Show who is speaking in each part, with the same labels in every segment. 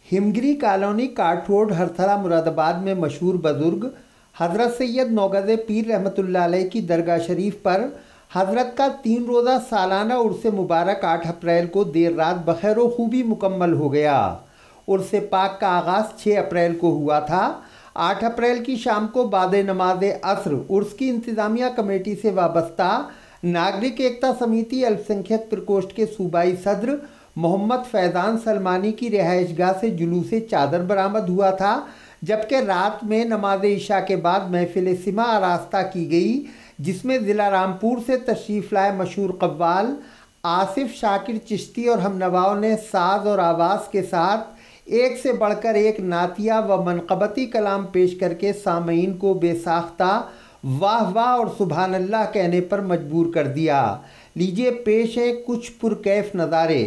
Speaker 1: Himgiri colony Kath road Harthala Moradabad में मशहूर बुजुर्ग हज़रत सैयद नौगज़े पीर रहमतुल्लाह अलैह की दरगाह शरीफ पर हज़रत का 3 रोज़ा सालाना उर्स मुबारक 8 अप्रैल को देर रात बखैर खूबी मुकम्मल हो गया। उर्स पाक का आगाज़ 6 अप्रैल को हुआ था। 8 अप्रैल की शाम को बाद नमाज असर उर्स की इंतज़ामिया कमेटी से वाबस्ता नागरिक एकता समिति अल्पसंख्यक प्रकोष्ठ के सूबाई सदर मोहम्मद फैज़ान सलमानी की रिहाइशगाह से जुलूस चादर बरामद हुआ था, जबकि रात में नमाज इशा के बाद महफिल सिमा आरास्ता की गई, जिसमें ज़िला रामपुर से तशरीफ़ लाए मशहूर कव्वाल आसिफ शाकिर चिश्ती और हमनवाओं ने साज और आवाज़ के साथ एक से बढ़कर एक नातिया व मनक़बती कलाम पेश करके सामईन को बेसाख्ता वाह वाह और सुभान अल्लाह कहने पर मजबूर कर दिया। लीजिए पेश है कुछ पुरकैफ नज़ारे।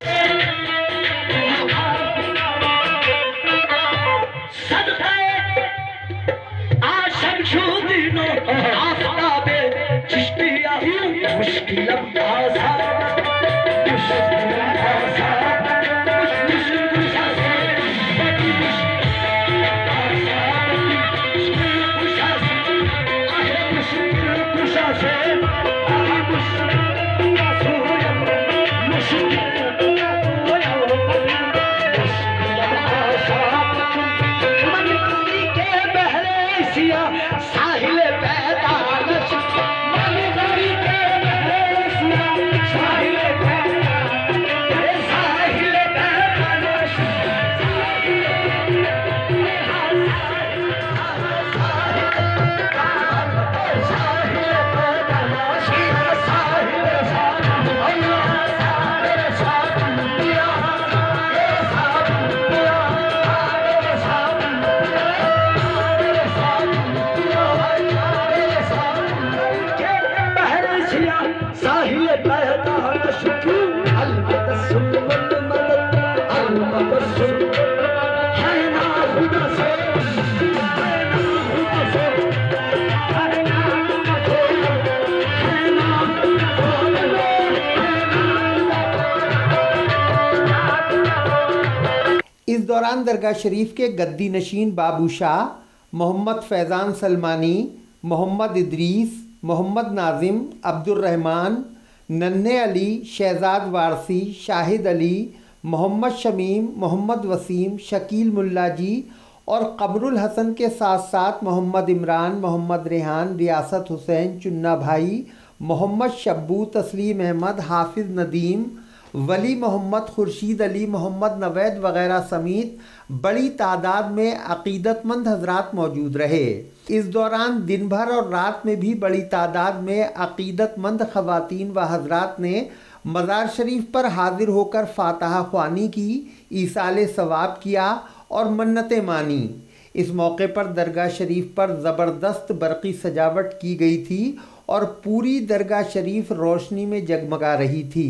Speaker 1: इस दौरान दरगाह शरीफ के गद्दी नशीन बाबू शाह, मोहम्मद फैज़ान सलमानी, मोहम्मद इदरीस, मोहम्मद नाजिम, अब्दुर्रहमान, नन्हे अली, शहजाद वारसी, शाहिद अली, मोहम्मद शमीम, मोहम्मद वसीम, शकील मुल्ला जी और कमरुल हसन के साथ साथ मोहम्मद इमरान, मोहम्मद रेहान, रियासत हुसैन, चुन्ना भाई, मोहम्मद शब्बू, तस्लीम अहमद, हाफिज़ नदीम, वली मोहम्मद, खुर्शीद अली, मोहम्मद नवैद वगैरह समेत बड़ी तादाद में अक़ीदतमंद हजरात मौजूद रहे। इस दौरान दिन भर और रात में भी बड़ी तादाद में अक़ीदतमंद ख़वातीन व हजरात ने मज़ार शरीफ पर हाजिर होकर फातहा ख्वानी की, ईसाले सवाब किया और मन्नतें मानी। इस मौके पर दरगाह शरीफ पर ज़बरदस्त बरक़ी सजावट की गई थी और पूरी दरगाह शरीफ रोशनी में जगमगा रही थी।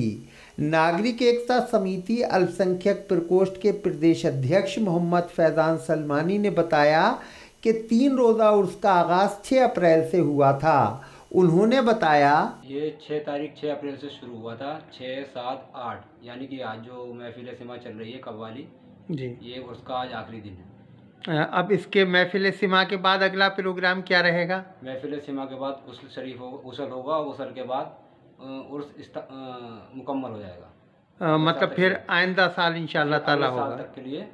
Speaker 1: नागरिक एकता समिति अल्पसंख्यक प्रकोष्ठ के प्रदेश अध्यक्ष मोहम्मद फैज़ान सलमानी ने बताया कि 3 रोज़ा उर्स का आगाज़ 6 अप्रैल से हुआ था। उन्होंने बताया
Speaker 2: ये 6 अप्रैल से शुरू हुआ था, 6, 7, 8 यानी कि आज जो महफिल सिमा चल रही है कव्वाली जी, ये उसका आज आखिरी दिन है।
Speaker 1: अब इसके महफिल सिमा के बाद अगला प्रोग्राम क्या रहेगा?
Speaker 2: महफिल सिमा के बाद गुस्ल शरीफ उसल होगा, उसल के बाद उर्स मुकम्मल हो जाएगा।
Speaker 1: मतलब फिर आइंदा साल इंशाअल्लाह ताला होगा।
Speaker 2: साल तक के लिए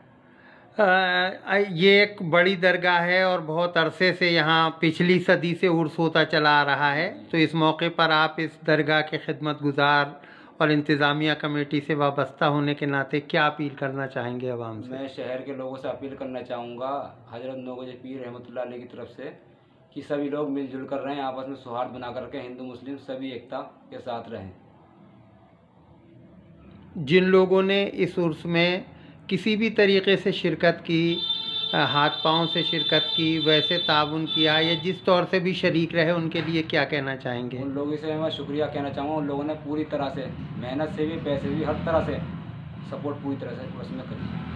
Speaker 1: ये एक बड़ी दरगाह है और बहुत अरसे से यहाँ पिछली सदी से उर्स होता चला आ रहा है, तो इस मौके पर आप इस दरगाह के खिदमत गुजार और इंतज़ामिया कमेटी से वाबस्ता होने के नाते क्या अपील करना चाहेंगे अवाम से?
Speaker 2: मैं शहर के लोगों से अपील करना चाहूँगा हज़रत नौगज़े पीर रहमतुल्लाह अलैह की तरफ से कि सभी लोग मिलजुल कर रहें, आपस में सौहार्द बना करके हिंदू मुस्लिम सभी एकता के साथ रहें।
Speaker 1: जिन लोगों ने इस उर्स में किसी भी तरीके से शिरकत की, हाथ पांव से शिरकत की, वैसे ताउन किया या जिस तौर से भी शरीक रहे, उनके लिए क्या कहना चाहेंगे?
Speaker 2: उन लोगों से मैं शुक्रिया कहना चाहूँगा। उन लोगों ने पूरी तरह से मेहनत से भी, पैसे भी, हर तरह से सपोर्ट पूरी तरह से उसमें करी।